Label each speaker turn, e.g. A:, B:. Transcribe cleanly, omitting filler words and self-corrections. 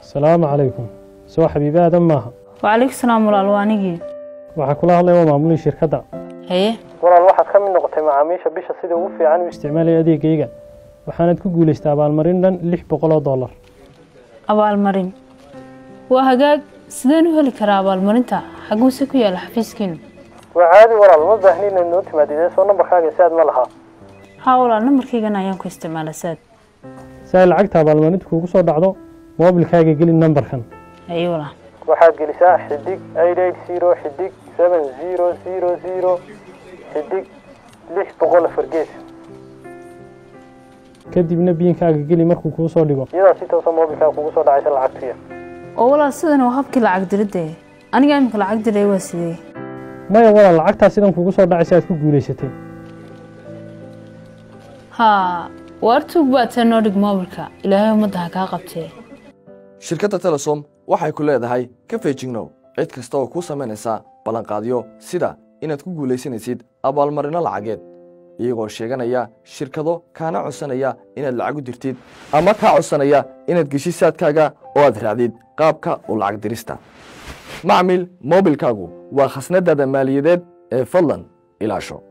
A: السلام عليكم. سو حبيبي هذا maaha.
B: وعليك السلام والالوانيغي.
A: waxa kula hadlay maamulka shirkadda.
B: Haye.
A: Walaal waxaad ka mid noqotay macaamiisha bisha sida ugu fiican u isticmaalay adeegayga. Waxaanad ku guuleystay abaalmarin dhan $600.
B: abaalmarin. Waa hagaag sideen u heli karaa abaalmarinta? Xaguu si ku yaal xafiiskiina?
A: Waa caadi walaal ma baahneen inaad noo timaadid soo nambarkaaga saad ma laha.
B: Ha walaal nambarkayga ayaan ku isticmaalaa saad.
A: Saa lacagta abaalmarinta kugu soo dhacdo moobilkaaga geli nambarkan.
B: Haye walaal.
A: waxaad gelisaa xidig 880 xidig 7000 xidig 600 fargees kadibna biinkaaga geli markuu kuu soo dhigo iyadoo si toos ah moobilkaaga kugu soo dhacaysa lacagtiya
B: oo walaal sidan waa habkii lacag diridda aniga imika lacag diray waa sidee
A: maya walaal lacagta sidan kugu soo dhacaysa aad ku guuleysatay
B: ha wartug baad noo dhig moobilka ilaahay umada ka qabtay
C: shirkadda Telesom waxay ku leedahay ka feejignow cid kasta oo ku sameynaysa ballanqaadyo sida inaad ku guuleysanaysid abaalmarino lacageed iyagoo sheeganaya shirkado kaana codsanaya inaad lacag u dirtid ama ka codsanaya inaad geshisaadkaaga oo aad raacdid qaabka u lacag dirista macmiil moobilkaagu waa khasnadaada maaliyadeed ee fadlan ilaasho